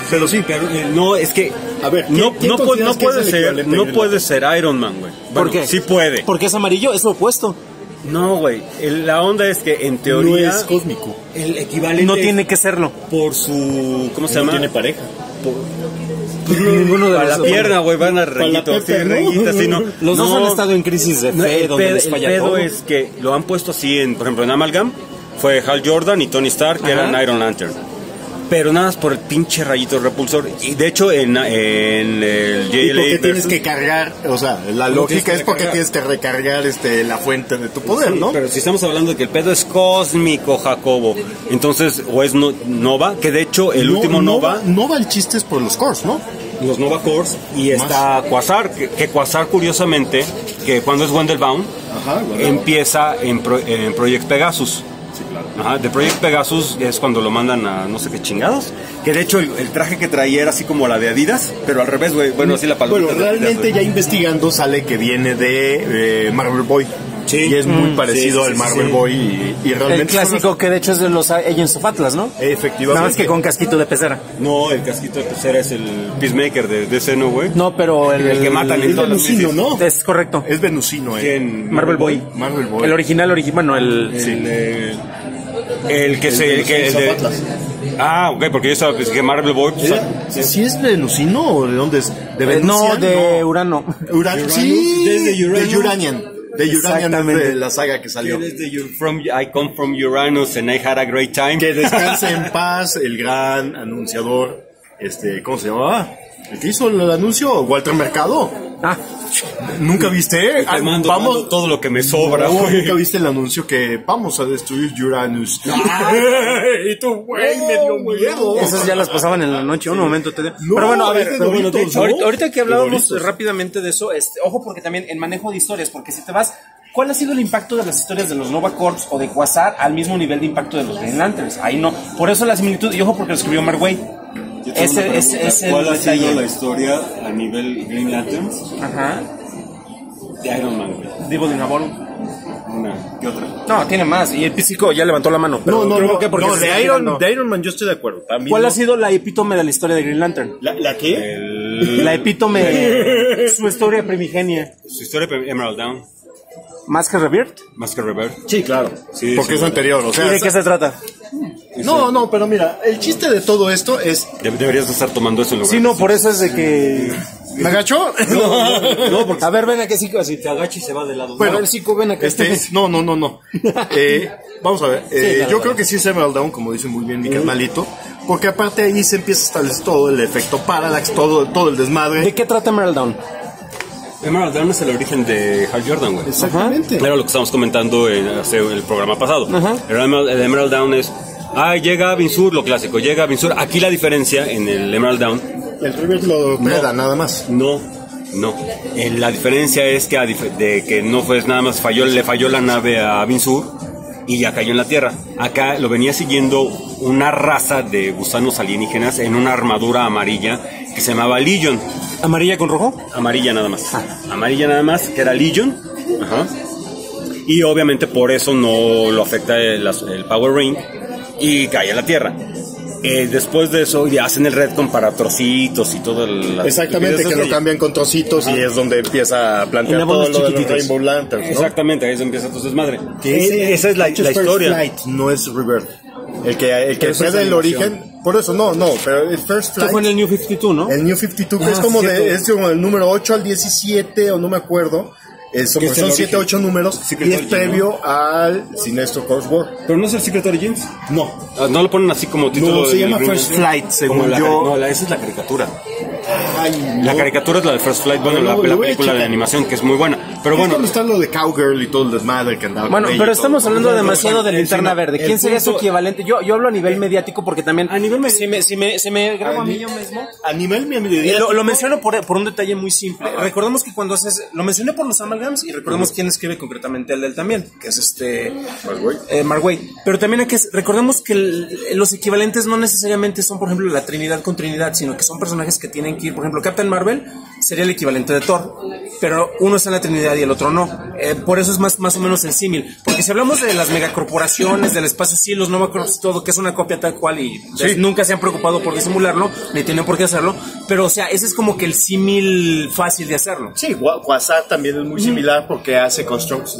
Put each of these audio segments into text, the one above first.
pero sí. Pero, no, es que... A ver, no puede ser Iron Man, güey. ¿Por Bueno, qué? Sí puede. Porque es amarillo, es lo opuesto. No, güey. La onda es que en teoría... No es cósmico. El equivalente... No tiene que serlo. Por su... ¿Cómo se No llama? tiene pareja. Ninguno de Para la los pierna, güey, van a reguitos, Pepe, así, ¿no? reguitas, así, ¿no? Los dos han estado en crisis de fe, donde les el falla pedo todo. es que lo han puesto así, por ejemplo, en Amalgam, fue Hal Jordan y Tony Stark, que eran Iron Lantern. Pero nada más por el pinche rayito repulsor. Y de hecho, en el ¿Y por qué JLA tienes que cargar? O sea, la lógica es porque tienes que recargar la fuente de tu poder, ¿no? Pero si estamos hablando de que el pedo es cósmico, Jacobo, entonces, o es Nova, que de hecho el último Nova... Nova el chiste es por los cores, ¿no? Los Nova Corps, y está Quasar, que Quasar, curiosamente, que cuando es Wendelbaum, empieza en Project Pegasus. Sí, claro. Ajá, de Project Pegasus es cuando lo mandan a no sé qué chingados. Que de hecho el traje que traía era así como la de Adidas, pero al revés, güey. Bueno, así la palabra. Bueno, realmente ya investigando sale que viene de Marvel Boy. Sí. Y es muy parecido al Marvel Boy y realmente... El clásico que de hecho es de los Agents of Atlas, ¿no? Efectivamente. Nada más que con casquito de pecera. No, el casquito de pecera es el Peacemaker de DC, ¿no, güey? No, pero El que matan en Es todas las venusino, crisis. ¿no? Es correcto. Es venusino, ¿Quién? Marvel Boy. Marvel Boy. El original, bueno, el... El que se... El que, el de, ah, ok, porque yo estaba pensando que Marvel Boy... pues, ¿Sí es venusino o de dónde es? ¿De no, Venusian? de Urano. Sí, desde Uranus. de Uranian. De Uranian es Exactamente. de la saga que salió. I come from Uranus and I had a great time. Que descanse en paz el gran anunciador, ¿cómo se llamaba? ¿El que hizo el anuncio? Walter Mercado. Ah, ¿Nunca viste? Te mando todo lo que me sobra, No, güey. ¿nunca viste el anuncio que vamos a destruir Uranus? Y tú, güey, me dio miedo. esas ya las pasaban en la noche, un momento te dio. No, Pero bueno, a ver, es de Doritos, ¿no? ahorita que hablábamos De Doritos. rápidamente de eso, ojo porque también el manejo de historias, porque si te vas, ¿cuál ha sido el impacto de las historias de los Nova Corps o de Quasar al mismo nivel de impacto de los Green Lanterns? Ahí no. Por eso la similitud, y ojo porque lo escribió Mark Waid. Ese es el ¿Cuál ha sido detalle. la historia a nivel Green Lanterns Ajá. de Iron Man, güey? Divo de Nabol. Una, ¿qué otra? No, tiene más. Y el físico ya levantó la mano. Pero creo que porque se está de girando. Iron Man yo estoy de acuerdo. También ¿Cuál no. ha sido la epítome de la historia de Green Lantern? ¿La qué? La epítome, su historia primigenia. Su historia de Emerald Dawn, ¿Más que Rebirth? más que Rebirth. Sí, claro. Sí, Porque sí, es anterior, o sea... ¿Y de qué se trata? No, pero mira, el chiste de todo esto es... Deberías estar tomando eso en lugar Sí, de no, eso. por eso es de que... ¿Me agachó? No, porque A ver, ven acá, Zico, así. se agacha y se va de lado. Bueno, a ver, Zico, ven acá. No. Vamos a ver. dale, Yo dale. creo que sí es Emerald Dawn, como dice muy bien mi carnalito. Porque aparte ahí se empieza a establecer todo el efecto Parallax, todo el desmadre. ¿De qué trata Emerald Dawn? Emerald Dawn es el origen de Hal Jordan, güey. Exactamente. Era lo que estábamos comentando en el programa pasado. El Emerald Dawn es... llega Vinsur, lo clásico, llega Vinsur. Aquí la diferencia en el Emerald Dawn... El River lo preda, nada más. No. La diferencia es que de que no fue nada más le falló la nave a Vinsur y ya cayó en la Tierra. Acá lo venía siguiendo una raza de gusanos alienígenas en una armadura amarilla que se llamaba Legion. ¿Amarilla con rojo? Amarilla nada más. Amarilla nada más, que era Legion. Ajá. Y obviamente por eso no lo afecta el Power Ring y cae en la Tierra. Después de eso ya hacen el retcon para trocitos y todo el... Exactamente, que lo cambian con trocitos y es donde empieza a plantear todo lo de los Rainbow Lanterns, ¿no? Exactamente, ahí es donde empieza tu desmadre. Que Esa es la First historia. Flight, no es Rebirth. El que eso preda es el animación. origen, por eso no, pero el First Esto Flight, fue en el New 52, ¿no? el New 52, que es como el número 8 al 17, o no me acuerdo. Son es el 7, 8 números Secret y es Origin, previo al Sinestro Course War. Pero no es el Secret Origins. No, No lo ponen así como título. no, se del llama Green First Lantern. Flight, Como según yo. No, esa es la caricatura. Ay, La no. caricatura es la de First Flight, bueno, No, la lo voy a película de checar. animación que es muy buena. Pero Es bueno, cuando está lo de Cowgirl y todo el desmadre que andaba Bueno, con ella pero y todo. estamos hablando demasiado de el Linterna cine- Verde. ¿Quién el sería su punto- equivalente? Yo hablo a nivel mediático porque también... A nivel mediático. Si me grabo a mí yo mismo... A nivel Y mediático, lo menciono por un detalle muy simple. Recordemos que cuando haces... Lo mencioné por los amalgams y recordemos quién escribe concretamente el del también, que es Mark Waid. Pero también hay que... Recordemos que los equivalentes no necesariamente son, por ejemplo, la Trinidad con Trinidad, sino que son personajes que tienen que ir... Por ejemplo, Captain Marvel sería el equivalente de Thor, pero uno está en la Trinidad y el otro no. Por eso es más o menos el símil. Porque si hablamos de las megacorporaciones, del espacio, sí, los Nova Corps, todo, que es una copia tal cual y nunca se han preocupado por disimularlo, ni tienen por qué hacerlo, pero o sea, ese es como que el símil fácil de hacerlo. Sí, Quasar también es muy similar porque hace constructs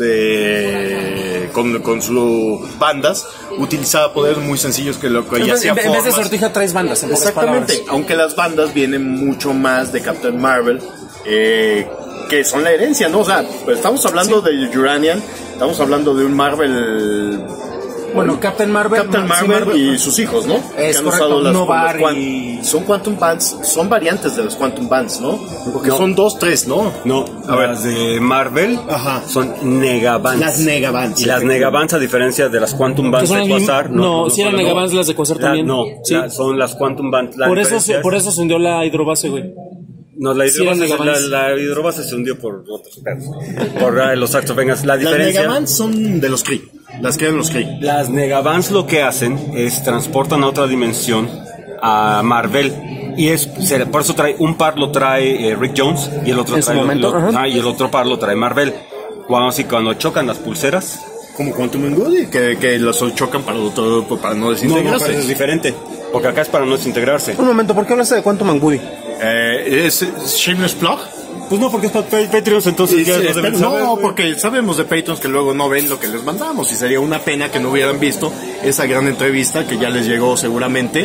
con sus bandas, utilizaba poderes muy sencillos que lo que ya hacía en vez de sortija traes bandas, en pocas exactamente, palabras. aunque las bandas vienen mucho más de Captain Marvel, que son la herencia, ¿no? O sea, pues estamos hablando de Uranian, estamos hablando de un Marvel... Bueno, Captain Marvel y sus hijos, ¿no? Es que han correcto, usado Novar son Quantum Bands, son variantes de los Quantum Bands, ¿no? Porque No. son 2, 3, ¿no? No, A ver. las de Marvel Ajá. son Negabands. Las Negabands. Y las Negabands, a diferencia de las Quantum Bands de Quasar... No, si eran Negabands las de Quasar también. No, Sí. son las Quantum Bands. La Por diferencia es- eso se hundió la hidrobase, güey. No, la Sí, eran hidrobase, Negabands. la hidrobase se hundió por otros pedos. Por los Actovengas. La Las diferencia... Negabands son de los Kree, las que eran los Kree. Las Negabands lo que hacen es transportan a otra dimensión a Marvel. Y por eso trae un par lo trae Rick Jones y el otro En su trae momento, ajá. y el otro par lo trae Marvel. Cuando chocan las pulseras, Como Quantum Engudi, que los chocan para no no, desintegrarse. pero es diferente. Porque acá es para no desintegrarse. Un momento, ¿por qué hablaste de Quantum Mangudi? ¿Es Shameless Plug? Pues no, porque es para Patreons, entonces ya lo deben saber. No, porque sabemos de Patreons que luego no ven lo que les mandamos y sería una pena que no hubieran visto esa gran entrevista que ya les llegó seguramente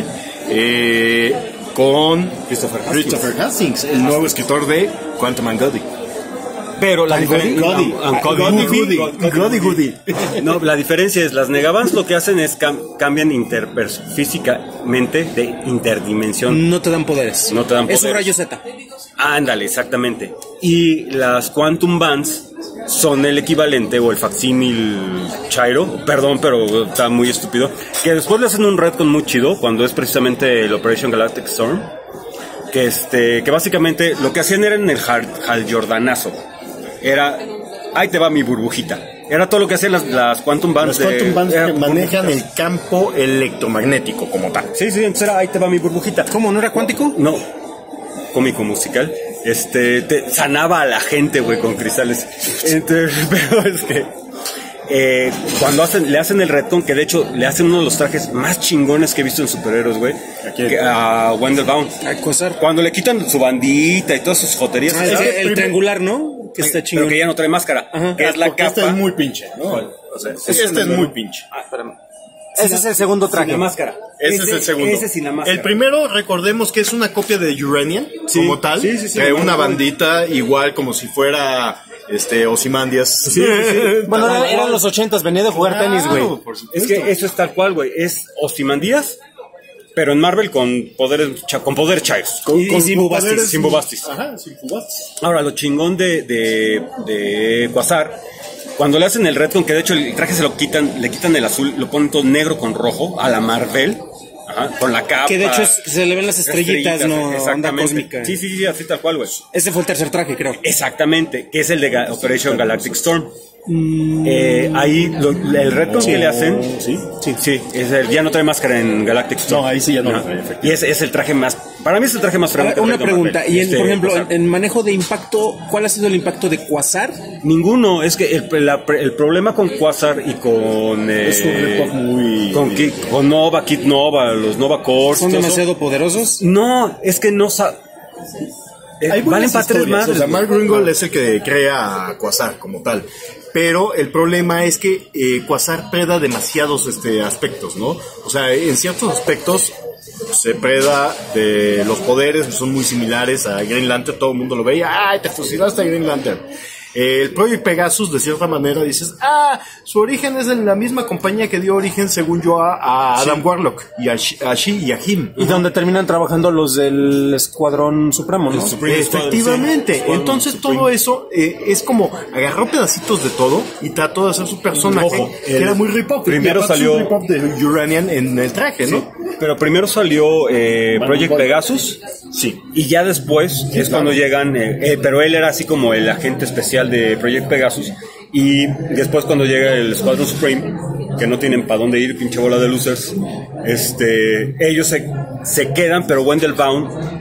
con Christopher Hastings, el nuevo escritor de Quantum Engudi. Pero la diferencia... No, la diferencia es, las Negabands lo que hacen es cambian físicamente de interdimensión. No te dan poderes. No te dan Es un poderes. rayo Z. Ándale, exactamente. Y las Quantum Bands son el equivalente o el facsímil Chairo, perdón, pero está muy estúpido, que después le hacen un retcon muy chido cuando es precisamente el Operation Galactic Storm, que básicamente lo que hacían era en el Hal Jordanazo. Era, ahí te va mi burbujita. Era todo lo que hacían las Quantum Bands. Los Quantum Bands era que manejan burbujitas. el campo electromagnético como tal. Sí, entonces era, ahí te va mi burbujita. ¿Cómo? ¿No era cuántico? No, cómico musical. Te sanaba a la gente, güey, con cristales. Pero es que cuando le hacen el retcon, que de hecho le hacen uno de los trajes más chingones que he visto en superhéroes, güey, a Wendell Bound. A Quasar. Cuando le quitan su bandita y todas sus joterías, Ah, ¿sabes? el triangular, ¿no? Que está Pero chingón. que ya no trae máscara, Ajá. que es la Porque capa. este es muy pinche, ¿no? O sea, este es muy pinche. Ese es el segundo Sin traje. la máscara. Ese es el segundo. Ese sin la máscara. El primero, recordemos que es una copia de Uranian, Sí, como tal. sí, sí, sí. Una bandita igual como si fuera Ozymandias. Bueno, eran los 80s, venía de jugar tenis, güey. Por supuesto. Es que eso es tal cual, güey. Es Ozymandias, pero en Marvel con poder chayos. Con sin bubastis. poderes- Sin bubastis. Ajá, sin bubastis. Ahora, lo chingón de Quasar, cuando le hacen el retcon, que de hecho el traje se lo quitan, le quitan el azul, lo ponen todo negro con rojo, a la Marvel, con la capa. Que de hecho se le ven las estrellitas, ¿no? Onda Exactamente. cósmica. Sí, así tal cual, güey. Ese fue el tercer traje, creo. Exactamente, que es el de Operation Galactic Storm. Ahí el retcon que le hacen, sí, ya no trae máscara en Galactic Storm. No, ahí sí ya no lo trae, Y efectivamente. es el traje más, para mí es el traje más A ver, frecuente. una pregunta, y por ejemplo, Quasar. en manejo de impacto, ¿cuál ha sido el impacto de Quasar? Ninguno, es que el problema con Quasar y con Es un rip-off muy... con Nova, Kid Nova, los Nova Corps, ¿Son todo eso. demasiado poderosos? No, es que no Hay valen buenas para tres historias. madres. O sea, Mark Gringold es el que crea a Quasar como tal. Pero el problema es que Quasar preda demasiados aspectos, ¿no? O sea, en ciertos aspectos se preda de los poderes, son muy similares a Green Lantern, todo el mundo lo veía, ¡ay, te fusilaste a Green Lantern! El Project Pegasus, de cierta manera, dices, su origen es en la misma compañía que dio origen, según yo, a Adam Warlock, y a She y a Him. Y donde terminan trabajando los del Escuadrón Supremo, ¿no? Efectivamente, entonces todo eso es como agarró pedacitos de todo y trató de hacer su personaje Ojo, que era muy rip-off. primero Y aparte salió- un rip-off de Uranian en el traje, ¿no? Pero primero salió Project Pegasus, Sí. y ya después es cuando llegan, pero él era así como el agente especial de Project Pegasus, y después cuando llega el Squadron Supreme, que no tienen para dónde ir, pinche bola de losers, ellos se quedan, pero Wendell Bound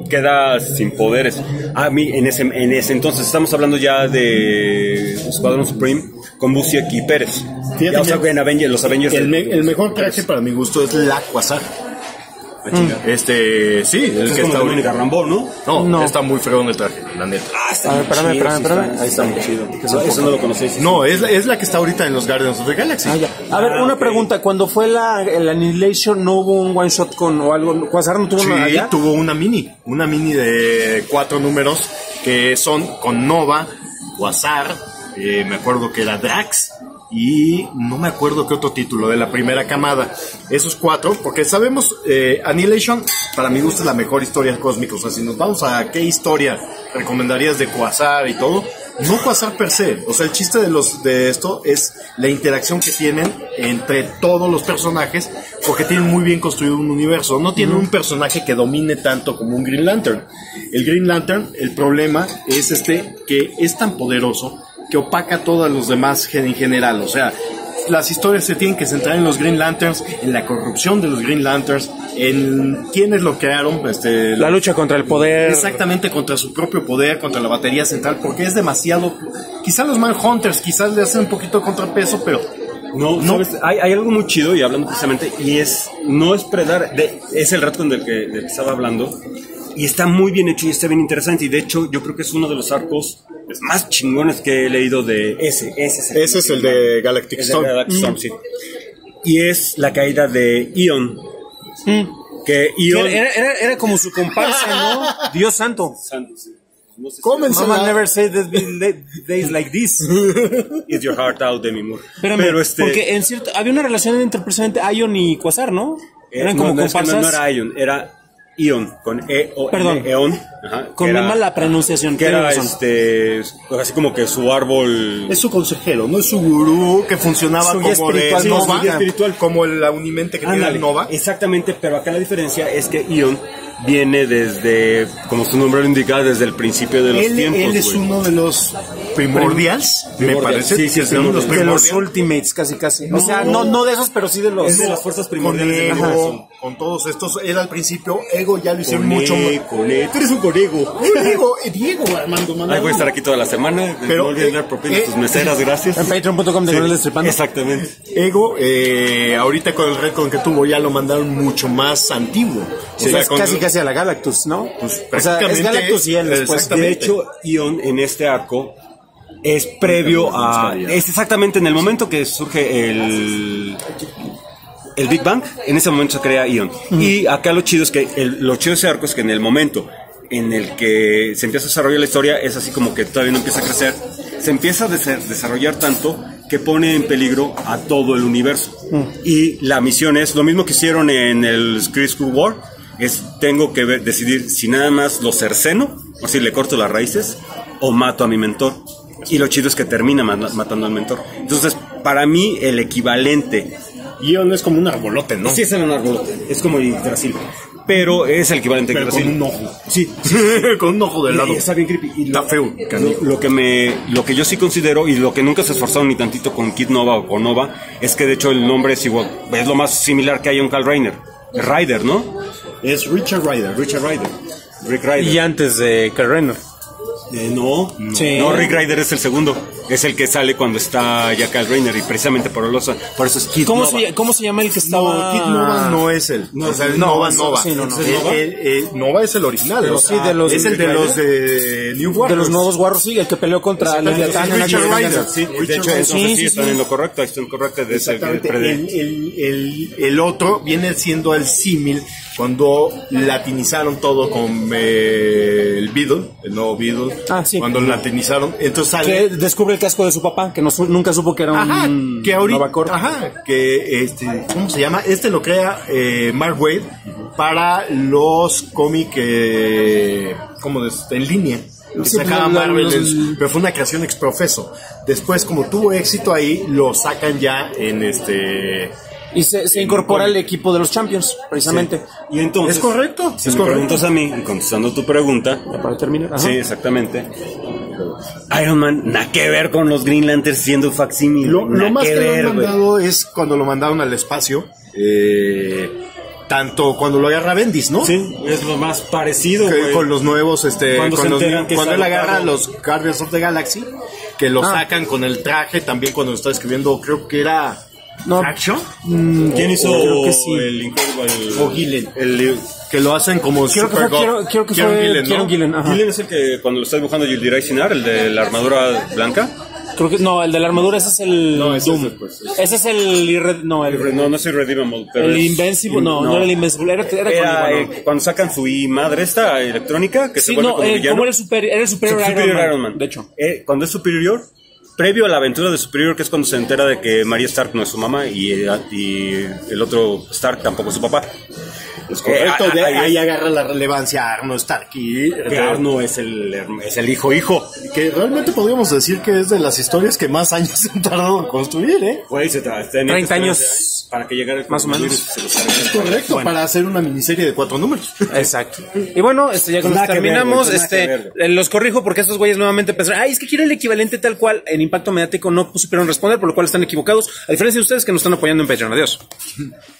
queda sin poderes. A mí, en ese entonces, estamos hablando ya de Escuadrón Supreme con Busiek y Pérez. Fíjate, Ya, o sea, en los Avengers. el mejor traje para mi gusto es la Quasar. Sí, el que Es está como Mónica Rambeau, ¿no? No, está muy fregón el traje, la neta. Está muy espérame, chido, espérame. Ahí está muy chido. Eso no lo conocéis. No, es la que está ahorita en los Guardians of the Galaxy. A ver, una pregunta. Cuando fue el Annihilation, ¿no hubo un one shot o algo? ¿Quasar no tuvo nada allá? tuvo una mini de 4 números que son con Nova, Quasar, me acuerdo que era Drax y no me acuerdo qué otro título de la primera camada. Esos 4, porque sabemos, Annihilation para mi gusto es la mejor historia cósmica. O sea, si nos vamos a qué historia recomendarías de Quasar y todo, no Quasar per se. O sea, el chiste de esto es la interacción que tienen entre todos los personajes, porque tienen muy bien construido un universo. No tienen un personaje que domine tanto como un Green Lantern. El Green Lantern, el problema es que es tan poderoso que opaca a todos los demás en general. O sea, las historias se tienen que centrar en los Green Lanterns, en la corrupción de los Green Lanterns, en quiénes lo crearon, La lucha contra el poder. exactamente, contra su propio poder, contra la batería central, porque es demasiado. Quizás los Manhunters quizás le hacen un poquito de contrapeso, pero No, ¿sabes? Hay algo muy chido, y hablando precisamente, y no es predar, es el retcon del que estaba hablando, y está muy bien hecho y está bien interesante, y de hecho yo creo que es uno de los arcos más chingones que he leído de ese es el de Galactic Storm. Sí. Y es la caída de Ion. Que Ion... Era como su comparsa, ¿no? Dios santo. No sé si- Cómensela. Mama never said there's been days like this. Eat your heart out, Demi Moore. Espérame, Pero porque en cierto había una relación entre precisamente Ion y Quasar, ¿no? Eran como no, es que comparsas. no era Ion, era Ion, con E-O-N, Perdón. Eon. Ajá, Con que muy era- mala pronunciación. Que tienes era razón. así como que su árbol. Es su consejero, no es su gurú que funcionaba Su guía como de espiritual, Nova, su guía espiritual. como la unimente que tiene Ándale, el Nova. exactamente, pero acá la diferencia es que Ion viene desde, como su nombre lo indica, desde el principio de los tiempos. Él es güey. uno de los primordials, me Primordial. parece. Sí, sí, es de uno los De los primordials. Ultimates, casi. O sea, no de esos, pero sí de los. Es de las fuerzas Con primordiales del Ego, universo. con todos estos, era al principio, Ego ya lo hicieron Con mucho E, con E. Tú eres un corego. Diego, Armando, Ahí voy a estar aquí toda la semana. Pero, no olviden dar propina a tus meseras, gracias. En patreon.com de Goles Destripando. Exactamente. Ego, ahorita con el retcon que tuvo ya lo mandaron mucho más antiguo. O sea, es casi a la Galactus, ¿no? Pues, o sea, es prácticamente, Galactus y él después. exactamente. De hecho, Ion en este arco es previo a... Es exactamente en el momento que surge el Big Bang, en ese momento se crea Ion. Y acá lo chido es que lo chido de ese arco es que en el momento en el que se empieza a desarrollar la historia es así como que todavía no empieza a crecer, se empieza a desarrollar tanto que pone en peligro a todo el universo. Y la misión es lo mismo que hicieron en el Kree Skrull War, tengo que decidir si nada más lo cerceno, o si le corto las raíces, o mato a mi mentor. Y lo chido es que termina matando al mentor. Entonces, para mí, el equivalente... Ion es como un arbolote, ¿no? Sí, es un arbolote, es como Yggdrasil, pero es el equivalente a Pero Yggdrasil. con un ojo. Sí, Con un ojo de lado. y está bien creepy. Y Está feo. lo que yo sí considero, y lo que nunca se esforzaron ni tantito con Kid Nova o con Nova, es que de hecho el nombre es igual, es lo más similar que hay a un Kal Rayner. Ryder, ¿no? Es Richard Ryder. Rick Ryder. Y antes de Kyle Rayner. No, Sí. no, Rick Ryder es el segundo. Es el que sale cuando está ya Kal Rayner, y precisamente por eso es Kid ¿Cómo Nova. se llama el que No, estaba? Kid Nova no es él. No, o sea, no, Nova, eso- Nova. sí, no. Nova es el original. Pero o sea, sí, de los- es el de los New Warriors. De los nuevos Warriors, sí, el que peleó contra Exactamente, Leviatán sí, en la Richard Guerra de Ryder. Venganza. Sí, de hecho, Richard entonces Ryder. sí, Sí, están sí. en lo correcto, están correctos de ese Exactamente. el El otro viene siendo el símil cuando latinizaron todo con el Beetle, el nuevo Beetle. Ah, sí. Cuando latinizaron, entonces sale. Que descubre el casco de su papá, que nunca supo que era Ajá, un que ahorita, Novacorp. ¿cómo se llama? Lo crea Mark Waid para los cómics, en línea. Que Sí, sacaba pues, Marvel, los- pero fue una creación ex profeso. Después, como tuvo éxito ahí, lo sacan ya en Y se incorpora al equipo de los Champions, precisamente. Y entonces, ¿Es correcto? Si Es me correcto. preguntas a mí, y contestando tu pregunta, Para terminar. Ajá. sí, exactamente. Iron Man, nada que ver con los Green Lanterns siendo facsímil. Lo más que lo han ver, güey. mandado es cuando lo mandaron al espacio. tanto cuando lo agarra Bendis, ¿no? Sí, es lo más parecido, Que güey. con los nuevos, Cuando se enteran que cuando él está agarra dotado. los Guardians of the Galaxy, que lo sacan con el traje, también cuando está escribiendo, creo que era No. Action ¿Quién hizo creo que sí. el Incredible? o Gillen, que lo hacen como Creo que fue Supergirl. Kieron Kieron Gillen, ¿no? Kieron Gillen, ajá. Gillen es el que cuando lo está dibujando Yildiray Cinar, el de la armadura blanca. Creo que no, el de la armadura ese es el No, ese es Doom. después. Ese es el no, No es Irredeemable, pero el es- Invincible, no era el Invincible, era Era, con igual, cuando sacan su madre esta electrónica, que sí, se vuelve no, como villano. como era el Superior Iron Man, de hecho. Cuando es Superior, previo a la aventura de Superior, que es cuando se entera de que María Stark no es su mamá y el otro Stark tampoco es su papá. Es correcto, ahí ahí agarra la relevancia a Arno Stark y que Arno es el hijo. que realmente podríamos decir que es de las historias que más años se han tardado en construir, ¿eh? Güey, se 30 años para que llegara el más o menos. Es correcto, para hacer una miniserie de 4 números. Exacto. Y bueno, ya con Nada esto que ver, terminamos. güey, nada que ver. Los corrijo porque estos güeyes nuevamente pensaron, es que quiero el equivalente tal cual. En Impacto Mediático no supieron responder, por lo cual están equivocados. A diferencia de ustedes que nos están apoyando en Patreon. Adiós.